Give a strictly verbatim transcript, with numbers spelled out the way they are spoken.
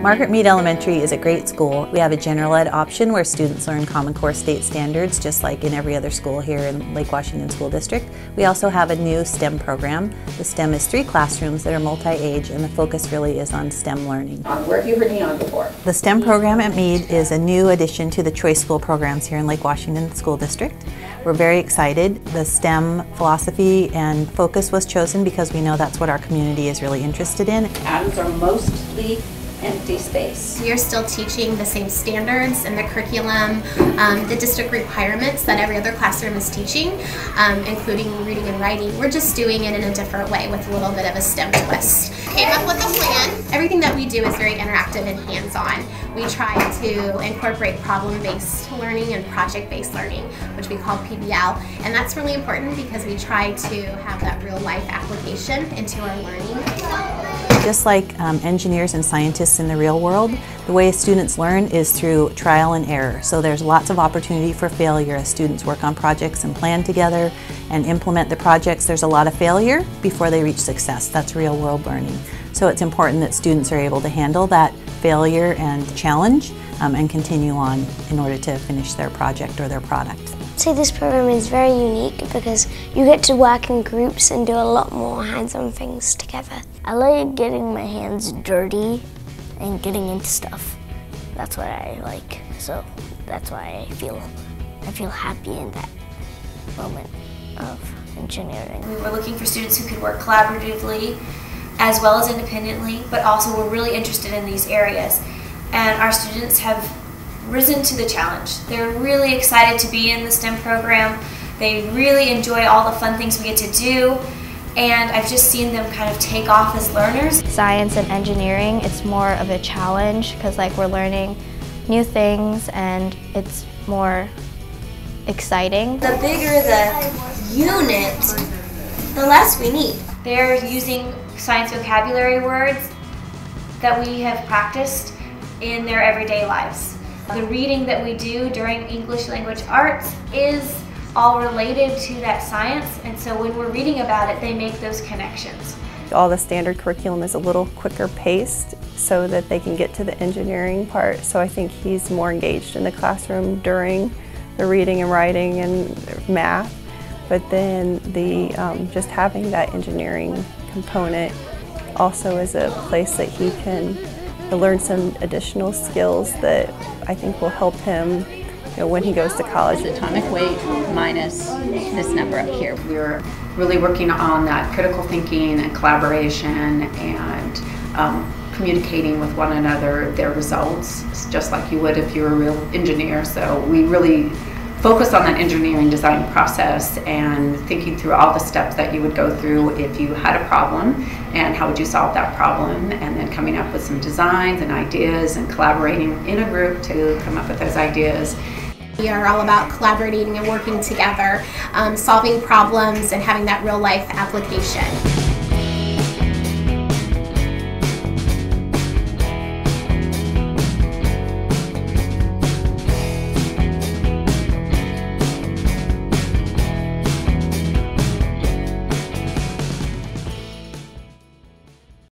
Margaret Mead Elementary is a great school. We have a general ed option where students learn Common Core state standards just like in every other school here in Lake Washington School District. We also have a new STEM program. The STEM is three classrooms that are multi-age, and the focus really is on STEM learning. Where have you heard me on before? The STEM program at Mead is a new addition to the choice school programs here in Lake Washington School District. We're very excited. The STEM philosophy and focus was chosen because we know that's what our community is really interested in. Atoms are mostly empty space. We are still teaching the same standards and the curriculum, um, the district requirements that every other classroom is teaching, um, including reading and writing. We're just doing it in a different way with a little bit of a STEM twist. Came up with a plan. Everything that we do is very interactive and hands-on. We try to incorporate problem-based learning and project-based learning, which we call P B L, and that's really important because we try to have that real-life application into our learning. Just like um, engineers and scientists in the real world, the way students learn is through trial and error. So there's lots of opportunity for failure as students work on projects and plan together and implement the projects. There's a lot of failure before they reach success. That's real world learning. So it's important that students are able to handle that failure and challenge um, and continue on in order to finish their project or their product. I'd say this program is very unique because you get to work in groups and do a lot more hands-on things together. I like getting my hands dirty and getting into stuff. That's what I like, so that's why I feel I feel happy in that moment of engineering. We were looking for students who could work collaboratively as well as independently, but also were really interested in these areas. And our students have risen to the challenge. They're really excited to be in the STEM program. They really enjoy all the fun things we get to do. And I've just seen them kind of take off as learners. Science and engineering, it's more of a challenge because like we're learning new things and it's more exciting. The bigger the unit, the less we need. They're using science vocabulary words that we have practiced in their everyday lives. The reading that we do during English language arts is all related to that science, and so when we're reading about it, they make those connections. All the standard curriculum is a little quicker paced so that they can get to the engineering part, so I think he's more engaged in the classroom during the reading and writing and math, but then the um, just having that engineering component also is a place that he can learn some additional skills that I think will help him, you know, when he goes to college. Atomic weight minus this number up here. We're really working on that critical thinking and collaboration and um, communicating with one another their results, just like you would if you were a real engineer. So we really focus on that engineering design process and thinking through all the steps that you would go through if you had a problem and how would you solve that problem, and then coming up with some designs and ideas and collaborating in a group to come up with those ideas. We are all about collaborating and working together, um, solving problems and having that real life application.